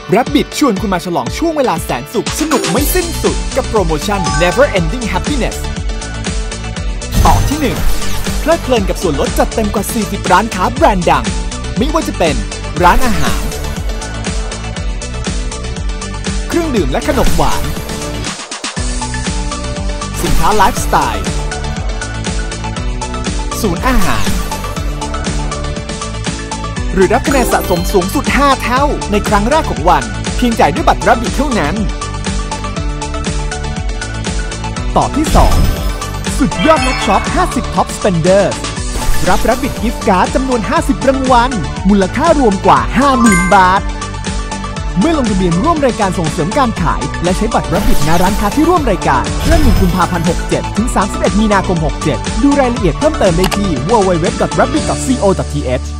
Rabbit ชวนคุณมาฉลองช่วงเวลาแสนสุขสนุกไม่สิ้นสุดกับโปรโมชั่น Never Ending Happiness ต่อที่ 1 เพลิดเพลินกับส่วนลดจัดเต็มกว่า 40 ร้านค้าแบรนด์ดังไม่ว่าจะเป็นร้านอาหารเครื่องดื่มและขนมหวานสินค้าไลฟ์สไตล์ศูนย์อาหารหรือรับคะแนนสะสมสูงสุด 5 เท่าในครั้งแรกของวันเพียงจ่ายด้วยบัตร Rabbit เท่านั้นต่อที่ 2 สุดยอดนักช็อป 50 Top Spenders รับ Rabbit Gift Card จำนวน 50 รางวัลมูลค่ารวมกว่า 50,000 บาทเมื่อลงทะเบียนร่วมรายการส่งเสริมการขายและใช้บัตร Rabbit ณร้านค้าที่ร่วมรายการเริ่ม1 กุมภาพันธ์ 67 ถึง 31 มีนาคม 67 ดูรายละเอียดเพิ่มเติมได้ที่ www.rabbit.co.th